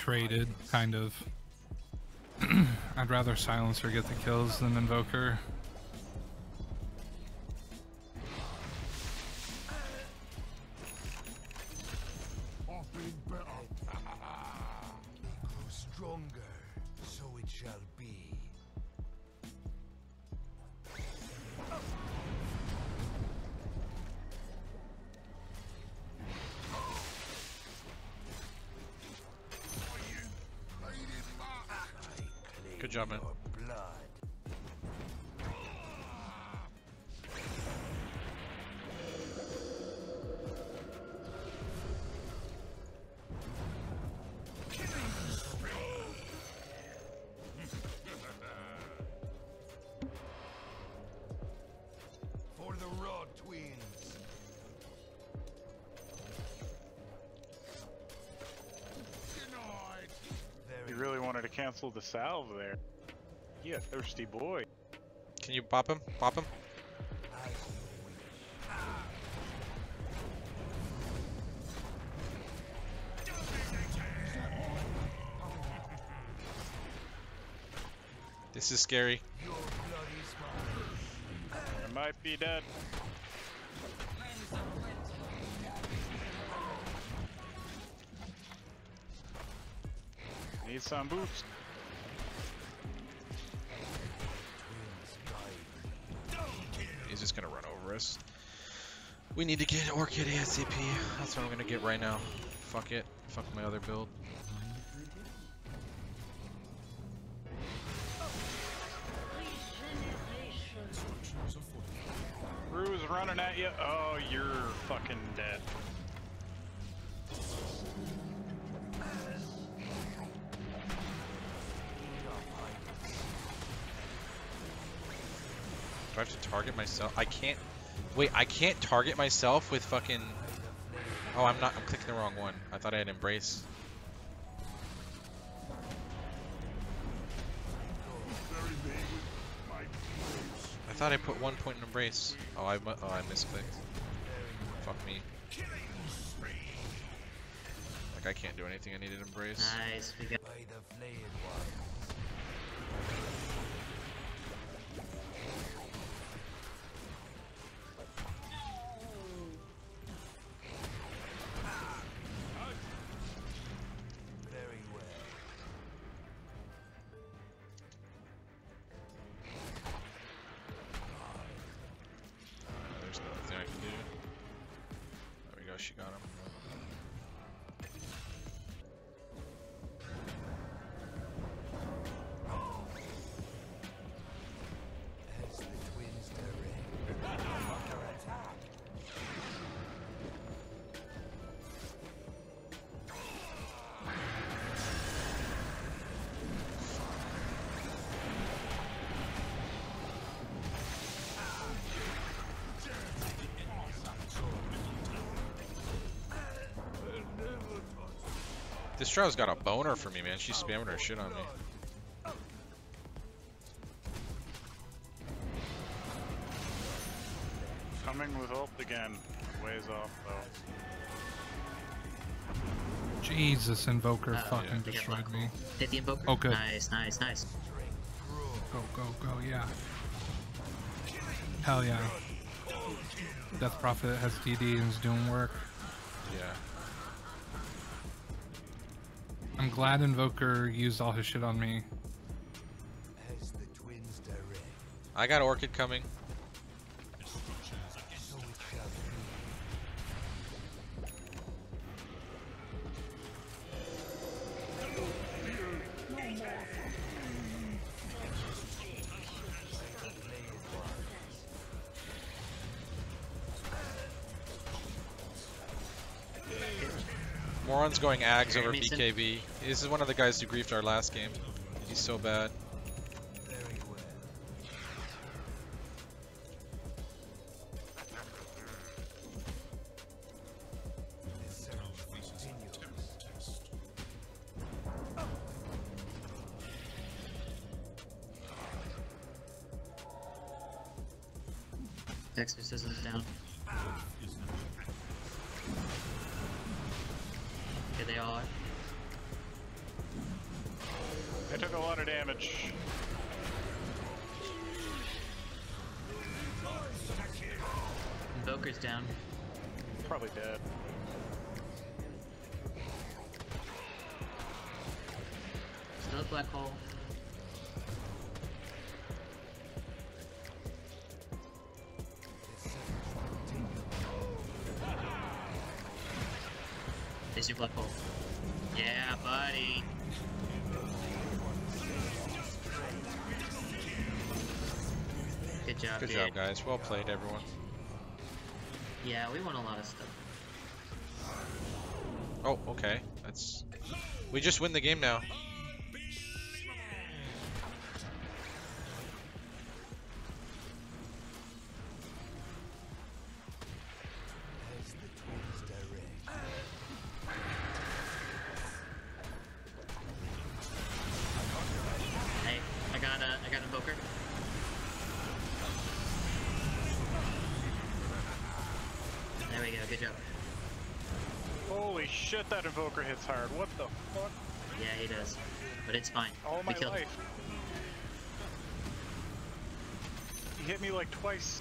traded, kind of. I'd rather Silencer get the kills than Invoker. Stronger, so it shall be. Good job, man. For the Raw Twins. You really wanted to cancel the salve there. You a thirsty boy. Can you bop him? Bop him? This is scary. I might be dead. Need some boots. He's just gonna run over us. We need to get Orchid ASAP. That's what I'm gonna get right now. Fuck it. Fuck my other build. Rue's running at you. Oh, you're fucking dead. Do I have to target myself? I can't. Wait, I can't target myself with fucking. Oh, I'm not. I'm clicking the wrong one. I thought I had Embrace. I thought I put 1 point in Embrace. Oh, I misclicked. Fuck me. Like I can't do anything. I needed Embrace. Nice, we got. By the flayed one. Very well. There's nothing I can do. There we go. She got him. As the twins direct. Under attack. This Strau's got a boner for me, man. She's spamming her shit on me. Coming with ult again. Ways off though. Jesus, Invoker Uh-oh, fucking we got destroyed Black me. Hole. Hit the Invoker. Oh, good. Nice, nice, nice. Go, go, go, yeah. Hell yeah. Death Prophet has DD and is doing work. Yeah. I'm glad Invoker used all his shit on me. As the twins direct. I got Orchid coming. So it shall be. Moron's going Ags over Mason. BKB. This is one of the guys who griefed our last game. He's so bad. Very well. The search continues. Exorcism is down. Here they all are. I took a lot of damage. Invoker's down. Probably dead. Still a black hole. There's your black hole. Yeah, buddy. Good job, Good dude. job, guys. Well played, everyone. Yeah, we won a lot of stuff. Oh, okay. That's. We just win the game now. As the twins direct. Hey, I got Invoker. There we go, good job. Holy shit, that Invoker hits hard. What the fuck? Yeah, he does. But it's fine. All We my killed him. life. He hit me like twice.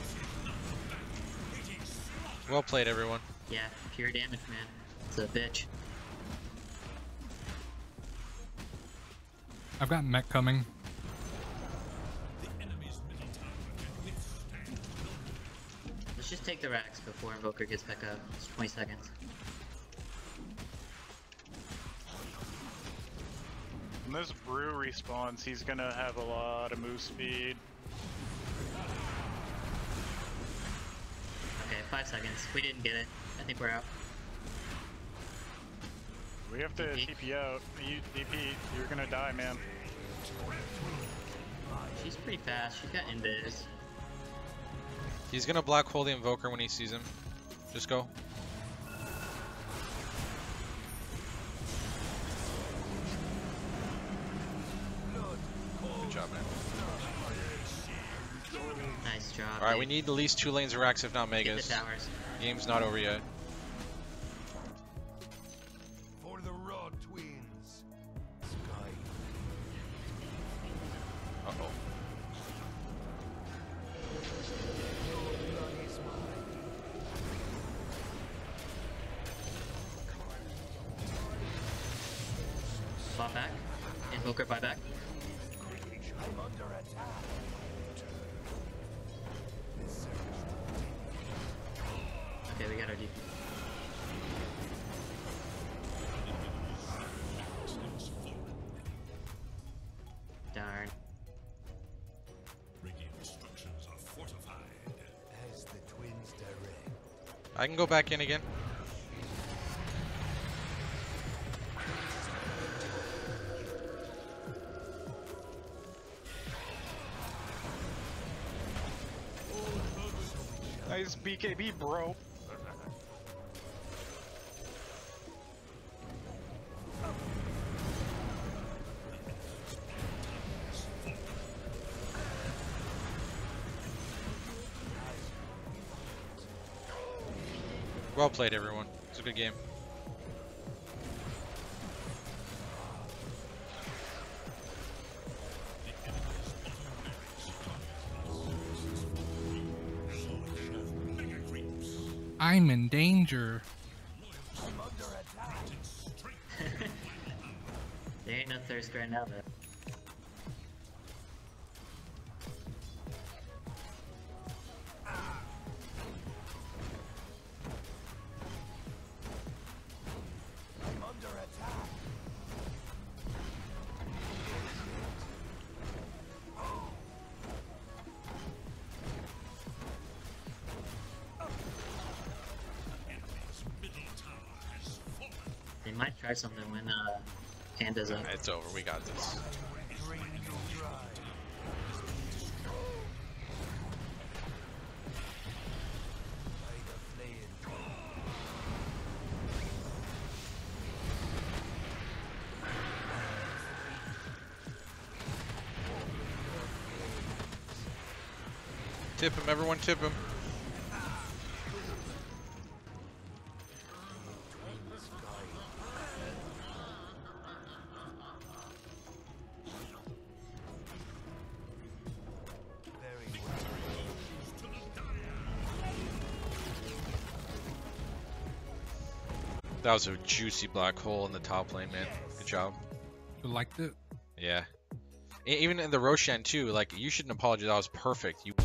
Well played, everyone. Yeah, pure damage, man. It's a bitch. I've got mech coming. Let's just take the racks before Invoker gets back up. It's 20 seconds. When this brew respawns, he's gonna have a lot of move speed. Okay, 5 seconds. We didn't get it. I think we're out. We have to DP. TP out. You DP, you're gonna die, man. She's pretty fast. She's got invis. He's gonna black hole the Invoker when he sees him. Just go. Good job, man. Nice job. Alright, dude. we need at least 2 lanes of racks, if not Get megas. the towers. Game's not over yet. For the raw twins. Sky. Uh-oh. Blood is mine. Bot back. Invoker buy back. I'm under attack. Okay, we got our DP. Darn. As the twins direct. I can go back in again. Nice BKB, bro. Well played, everyone. It's a good game. I'm in danger. There ain't no thirst right now, though. I'm under attack. They might try something when Panda's up. It's over. We got this. Draining you dry. By the flame. Tip him, everyone. Tip him. That was a juicy black hole in the top lane, man. Good job. You liked it? Yeah. Even in the Roshan too, like, you shouldn't apologize. That was perfect. You